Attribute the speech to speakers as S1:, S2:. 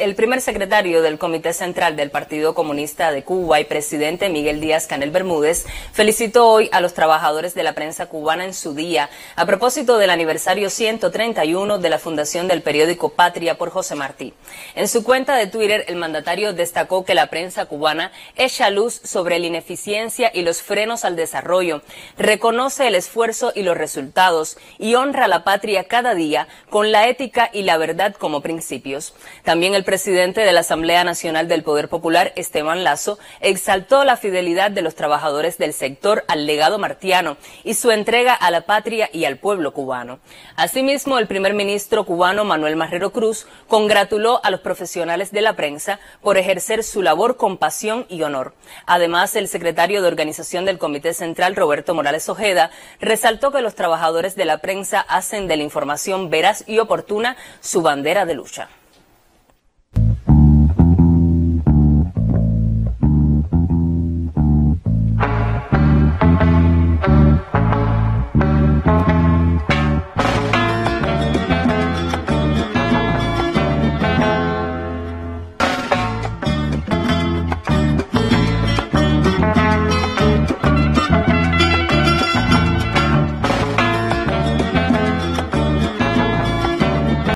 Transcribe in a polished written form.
S1: El primer secretario del Comité Central del Partido Comunista de Cuba y presidente Miguel Díaz-Canel Bermúdez felicitó hoy a los trabajadores de la prensa cubana en su día, a propósito del aniversario 131 de la fundación del periódico Patria por José Martí. En su cuenta de Twitter, el mandatario destacó que la prensa cubana echa luz sobre la ineficiencia y los frenos al desarrollo, reconoce el esfuerzo y los resultados y honra a la patria cada día con la ética y la verdad como principios. También el presidente de la Asamblea Nacional del Poder Popular, Esteban Lazo, exaltó la fidelidad de los trabajadores del sector al legado martiano y su entrega a la patria y al pueblo cubano. Asimismo, el primer ministro cubano, Manuel Marrero Cruz, congratuló a los profesionales de la prensa por ejercer su labor con pasión y honor. Además, el secretario de Organización del Comité Central, Roberto Morales Ojeda, resaltó que los trabajadores de la prensa hacen de la información veraz y oportuna su bandera de lucha.